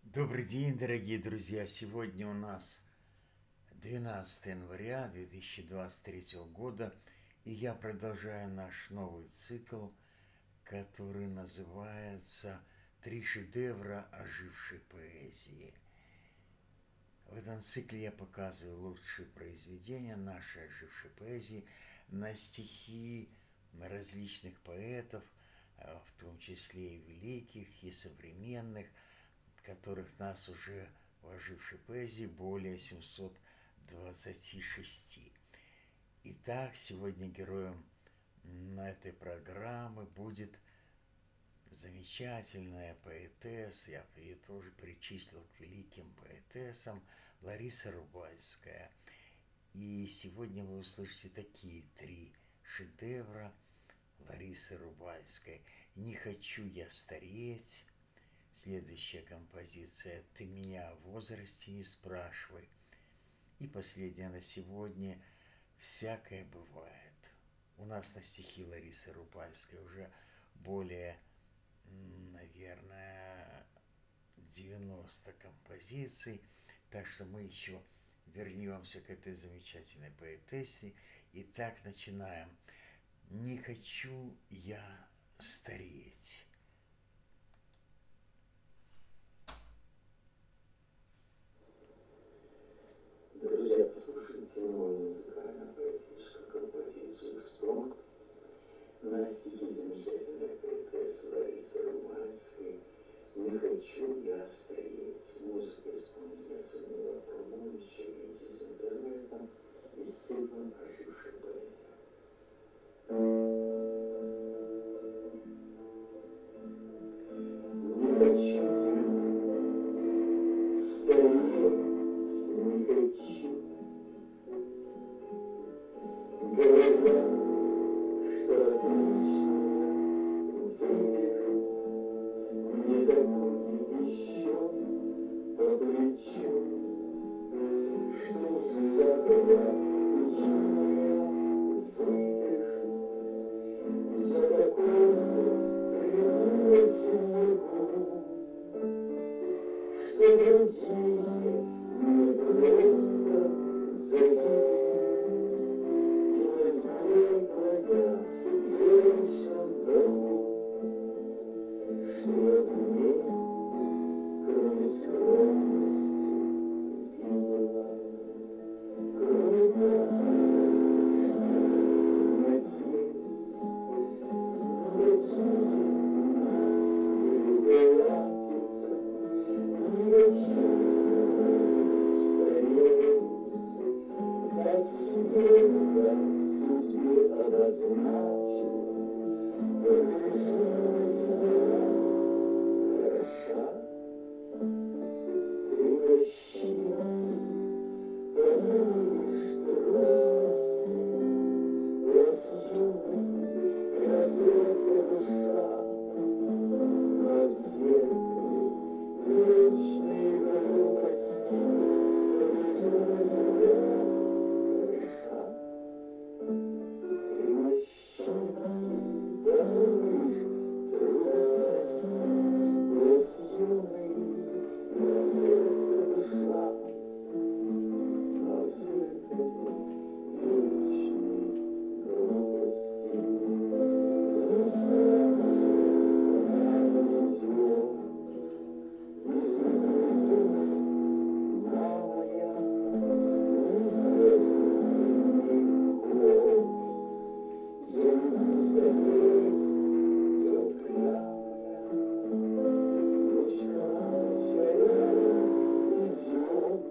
Добрый день, дорогие друзья! Сегодня у нас 12 января 2023 года, и я продолжаю наш новый цикл, который называется «Три шедевра ожившей поэзии». В этом цикле я показываю лучшие произведения нашей ожившей поэзии на стихи различных поэтов, в том числе и великих, и современных, которых нас уже в ожившей поэзии более 726. Итак, сегодня героем на этой программы будет замечательная поэтесса, я ее тоже причислил к великим поэтессам, Лариса Рубальская. И сегодня вы услышите такие три шедевра Ларисы Рубальской. «Не хочу я стареть», следующая композиция «Ты меня о возрасте не спрашивай». И последняя на сегодня «Всякое бывает». У нас на стихи Ларисы Рубальской уже более, наверное, 90 композиций, так что мы еще вернемся к этой замечательной поэтессе. Итак, начинаем. «Не хочу я стареть». Друзья, послушайте мою музыкально-поэтическую композицию «Экспромт» на стихи замечательной поэтессы Ларисы Рубальской «Не хочу я стареть». Музыка исполнителя Самуила Абрамовича, видите из интернета, из цикла «Ожившая поэзия». Не хочу я стареть, не хочу. Говорят, что отлично выгляжу, мне такое еще по плечу, что всякая июня выдержит. Я такое придумать могу, что другие мне просто завидуют. И возьми твоя вечно дорогу, что я в ней, кроме скромности, видела, кроме глаза, что надеяться. Никакие у нас были платьица, никакие старец, дать себе, дать судьбе обозначил, погляжу на себя, хороша. Ты мужчина, подумаешь трудности, раз юный, красотка душа, но в зеркале вечные глупости, погляжу на себя, хороша. Ты мужчина, подумаешь трудности, раз юный, красотка душа, но в зеркале вечные глупости. Вновь рядом идет, не знаю, думает, мама моя, не скажу ни ход. Я люблю стареть, я упрямая, ручка моя рядом идет,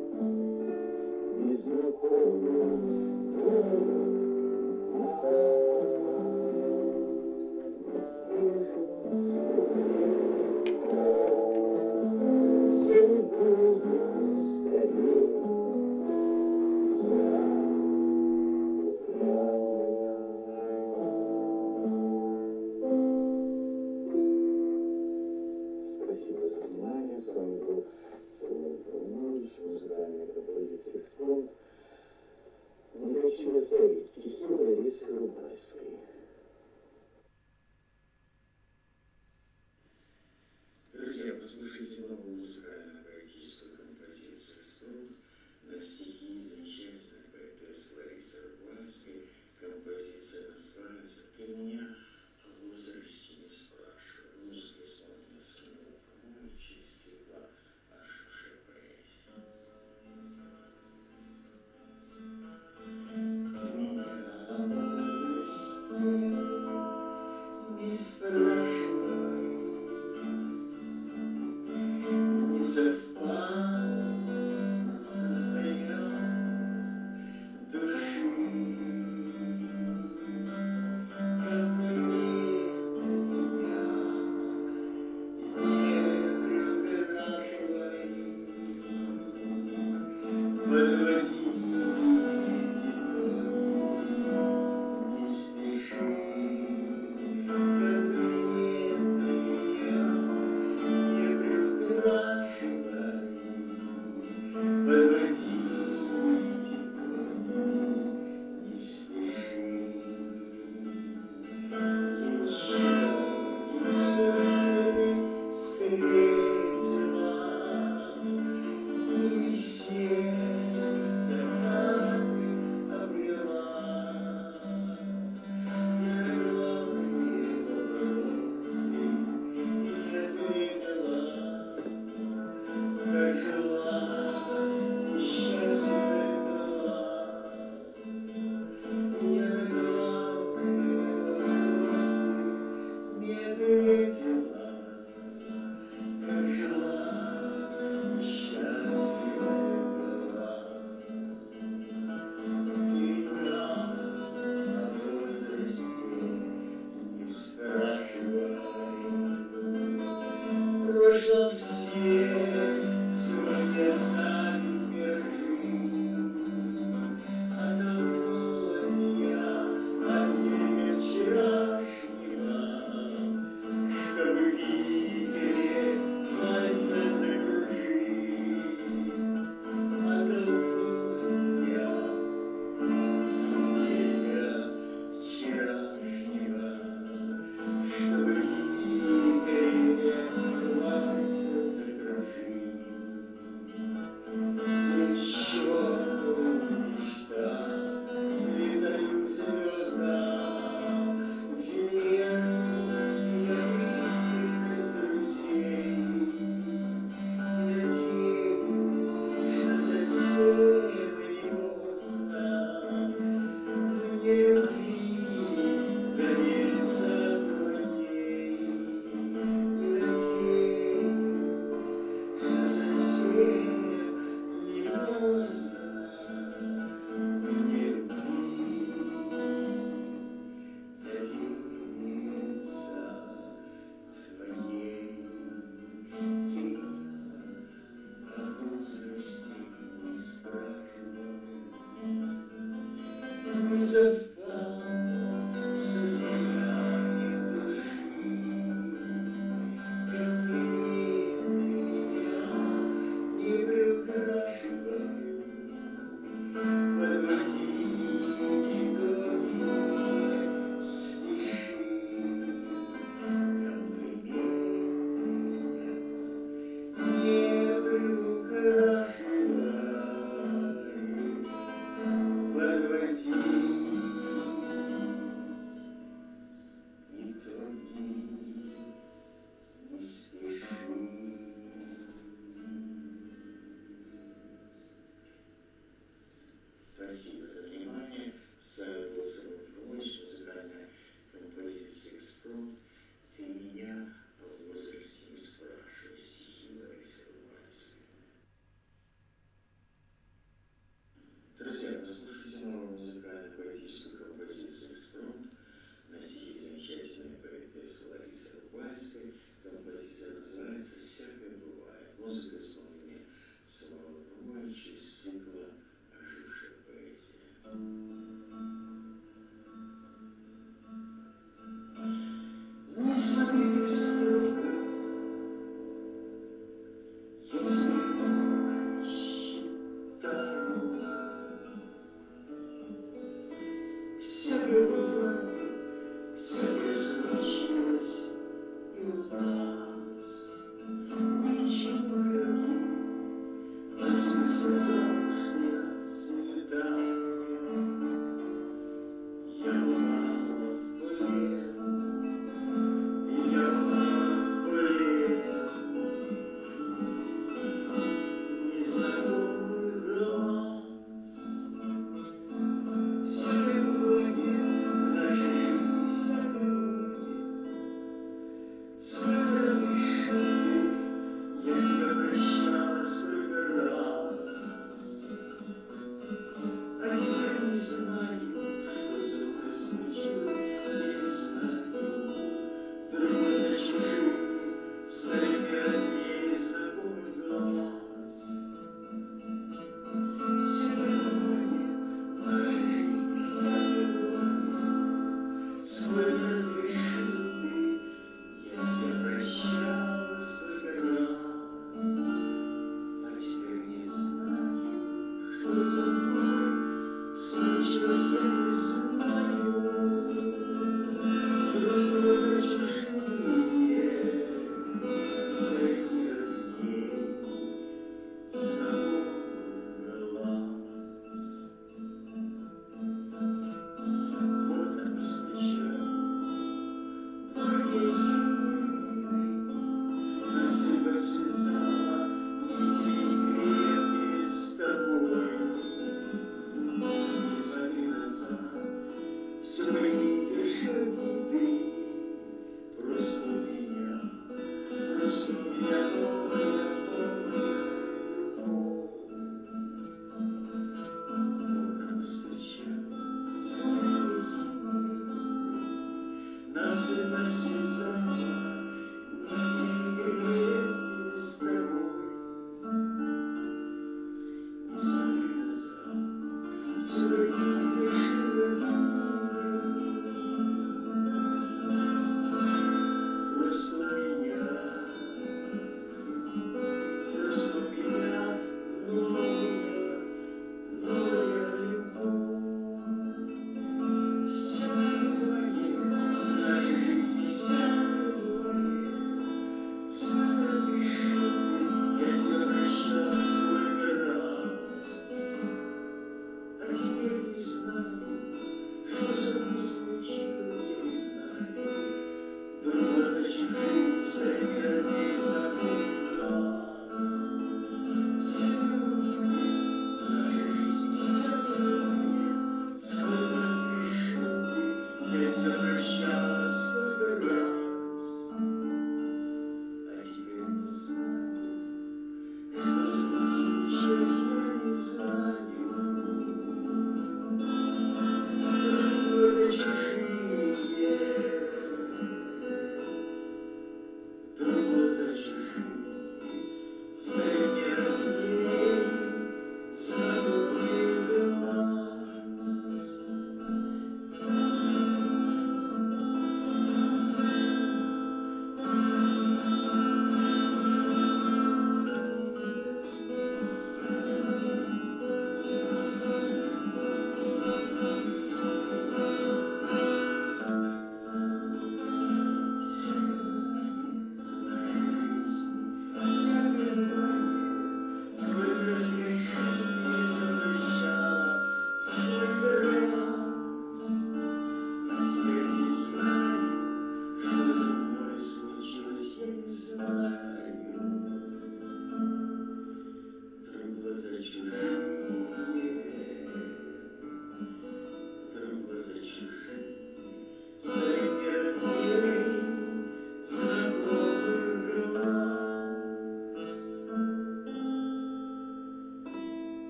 незнакомые думают, мама моя, неизбежен временный ход. Я не буду стареть, я упрямая. Спасибо за внимание. С вами был Самуил Абрамович, музыкальная композиция «Экспромт». Не хочу оставить стихи Ларисы Рубальской. Друзья, послушайте новую музыкальную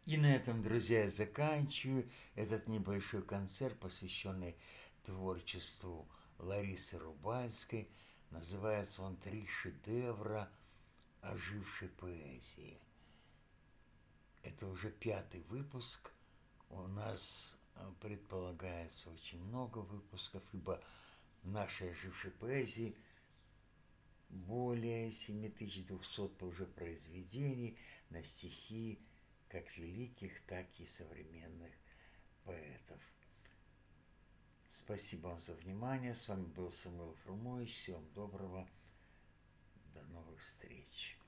И на этом, друзья, я заканчиваю этот небольшой концерт, посвященный творчеству Ларисы Рубальской. Называется он «Три шедевра ожившей поэзии». Это уже 5-й выпуск. У нас предполагается очень много выпусков, ибо в нашей ожившей поэзии более 7200 уже произведений на стихи как великих, так и современных поэтов. Спасибо вам за внимание. С вами был Самуил Фрумович. Всего вам доброго. До новых встреч.